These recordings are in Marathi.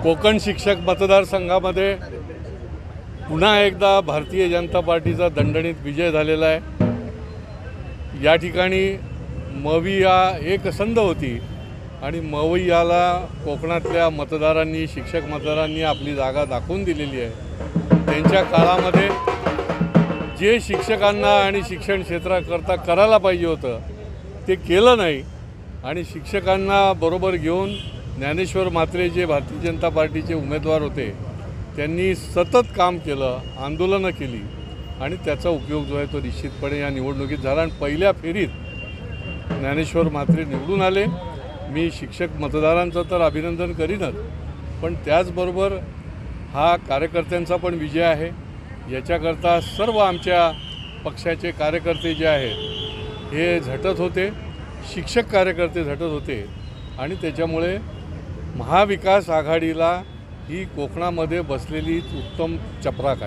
कोकण शिक्षक मतदारसंघामध्ये पुन्हा एकदा भारतीय जनता पार्टीचा दणदणीत विजय झालेला आहे। या ठिकाणी मविया एक संध होती आणि मवियाला कोकणातल्या मतदारांनी शिक्षक मतदारांनी आपली जागा दाखवून दिलेली आहे। त्यांच्या काळामध्ये जे शिक्षकांना आणि शिक्षण क्षेत्राकरता करायला पाहिजे होतं ते केलं नाही आणि शिक्षकांना बरोबर घेऊन ज्ञानेश्वर म्हात्रे जे भारतीय जनता पार्टीचे उमेदवार होते त्यांनी सतत काम केलं, आंदोलनं केली आणि त्याचा उपयोग जो आहे तो निश्चितपणे या निवडणुकीत झाला आणि पहिल्या फेरीत ज्ञानेश्वर म्हात्रे निवडून आले। मी शिक्षक मतदारांचं तर अभिनंदन करीनच, पण त्याचबरोबर हा कार्यकर्त्यांचा पण विजय आहे। याच्याकरता सर्व आमच्या पक्षाचे कार्यकर्ते जे आहेत हे झटत होते, शिक्षक कार्यकर्ते झटत होते आणि त्याच्यामुळे महाविकास आघाडीला ही कोकणामध्ये बसलेली उत्तम चपराक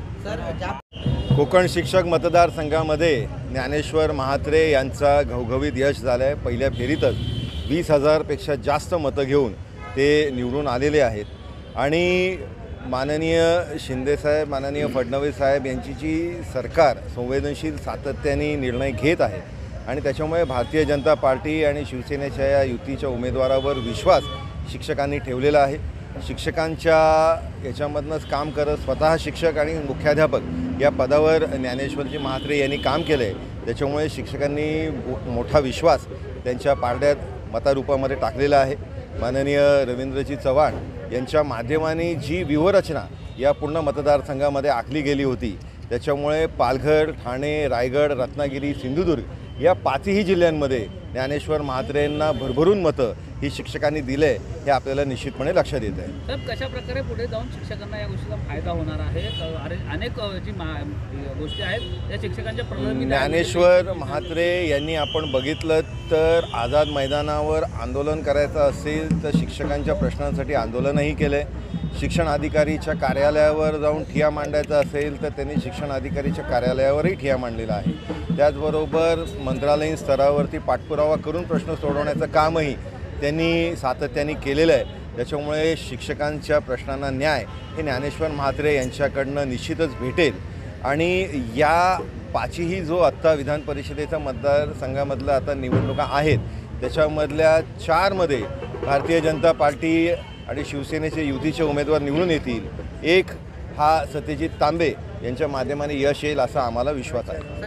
आहे। कोकण शिक्षक मतदारसंघामध्ये ज्ञानेश्वर म्हात्रे यांचा घवघवीत यश झालं आहे। पहिल्या फेरीतच 20,000 पेक्षा जास्त मतं घेऊन ते निवडून आलेले आहेत आणि माननीय शिंदेसाहेब, माननीय फडणवीस साहेब यांची जी सरकार संवेदनशील सातत्याने निर्णय घेत आहे आणि त्याच्यामुळे भारतीय जनता पार्टी आणि शिवसेनेच्या या युतीच्या उमेदवारावर विश्वास शिक्षकांनी ठेवलेला आहे। शिक्षकांच्या याच्यामधनंच काम करत स्वतः शिक्षक आणि मुख्याध्यापक या पदावर ज्ञानेश्वरजी म्हात्रे यांनी काम केलं आहे। त्याच्यामुळे शिक्षकांनी मोठा विश्वास त्यांच्या पारड्यात मतारूपामध्ये टाकलेला आहे। माननीय रवींद्रजी चव्हाण यांच्या माध्यमाने जी व्यूहरचना या पूर्ण मतदारसंघामध्ये आखली गेली होती त्याच्यामुळे पालघर, ठाणे, रायगड, रत्नागिरी, सिंधुदुर्ग या 5ही जिल्ह्यांमध्ये ज्ञानेश्वर म्हात्रेंना भरभरून मतं ही शिक्षकांनी दिले हे आपल्याला निश्चितपणे लक्षात येत आहे। तर कशा प्रकारे पुढे जाऊन शिक्षकांना या गोष्टीचा फायदा होणार आहे? अनेक जी गोष्टी आहेत त्या शिक्षकांच्या प्रलंबित ज्ञानेश्वर म्हात्रे यांनी आपण बघितलं तर आझाद मैदानावर आंदोलन करायचं असेल तर शिक्षकांच्या प्रश्नांसाठी आंदोलनही केले। शिक्षण अधिकारीच्या कार्यालयावर जाऊन ठिय्या मांडायचा असेल तर त्यांनी शिक्षण अधिकारीच्या कार्यालयावरही ठिय्या मांडलेला आहे। त्याचबरोबर मंत्रालयीन स्तरावरती पाठपुरावा करून प्रश्न सोडवण्याचं कामही त्यांनी सातत्याने केलेलं आहे। त्याच्यामुळे शिक्षकांच्या प्रश्नांना न्याय हे ज्ञानेश्वर म्हात्रे यांच्याकडनं निश्चितच भेटेल आणि या 5ही जो आत्ता विधान परिषदेच्या मतदारसंघामधल्या आता निवडणुका आहेत त्याच्यामधल्या 4मध्ये भारतीय जनता पार्टी आणि शिवसेनेचे युतीचे उमेदवार निवडून येतील। एक हा सत्यजित तांबे यांच्या माध्यमाने यश येईल असा आम्हाला विश्वास आहे।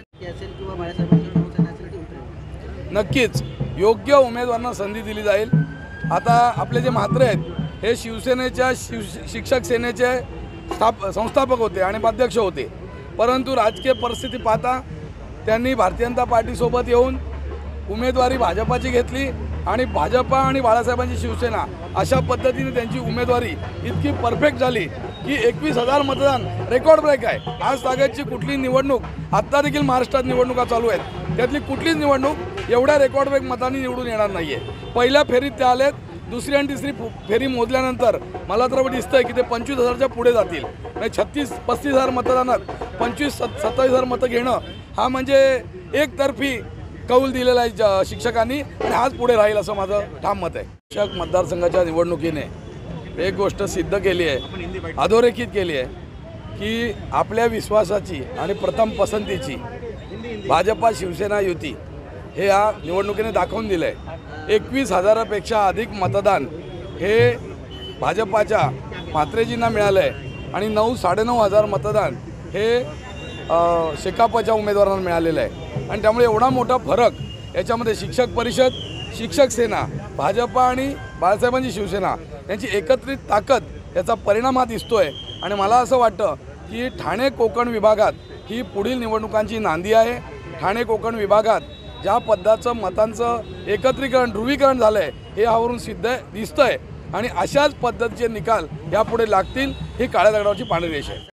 नक्कीच योग्य उमेदवारांना संधी दिली जाईल। आता आपले जे म्हात्रे आहेत हे शिवसेनेच्या शिक्षक सेनेचे संस्थापक होते आणि अध्यक्ष होते, परंतु राजकीय परिस्थिती पाहता त्यांनी भारतीय जनता पार्टीसोबत येऊन उमेदवारी भाजपाची घेतली आणि भाजपा आणि बाळासाहेबांची शिवसेना अशा पद्धतीने त्यांची उमेदवारी इतकी परफेक्ट झाली की 21,000 मतदान रेकॉर्ड ब्रेक आहे। आज तागायतची कुठली निवडणूक, आत्ता देखील महाराष्ट्रात निवडणुका चालू आहेत, त्यातली कुठलीच निवडणूक एवढ्या रेकॉर्ड ब्रेक मतांनी निवडून येणार नाही आहे। पहिल्या फेरीत ते आलेत, दुसरी आणि तिसरी फेरी मोजल्यानंतर मला तर दिसतंय की ते 25,000च्या पुढे जातील। म्हणजे 36-35,000 मतदानात 25-27,000 मतं घेणं हा म्हणजे एकतर्फी कौल दिलेला आहे शिक्षकांनी आणि आज पुढे राहील असं माझं ठाम मत आहे। शिक्षक मतदारसंघाच्या निवडणुकीने एक गोष्ट सिद्ध केली आहे, अधोरेखित केली आहे की आपल्या विश्वासाची आणि प्रथम पसंतीची भाजपा शिवसेना युती हे या निवडणुकीने दाखवून दिलं आहे। 21,000पेक्षा अधिक मतदान हे भाजपाच्या म्हात्रेजींना मिळालं आहे आणि 9-9.5 मतदान हे शेकापच्या उमेदवारांना मिळालेलं आहे आणि त्यामुळे एवढा मोठा फरक याच्यामध्ये शिक्षक परिषद, शिक्षक सेना, भाजपा आणि बाळासाहेबांची शिवसेना यांची एकत्रित ताकद याचा परिणाम हा दिसतोय आणि मला असं वाटतं की ठाणे कोकण विभागात ही पुढील निवडणुकांची नांदी आहे। ठाणे कोकण विभागात ज्या पद्धतीचं मतांचं एकत्रीकरण, ध्रुवीकरण झालं आहे हे यावरून सिद्ध दिसतंय आणि अशाच पद्धतीचे निकाल यापुढे लागतील ही काळ्या दगडावरची पांढरी रेष आहे।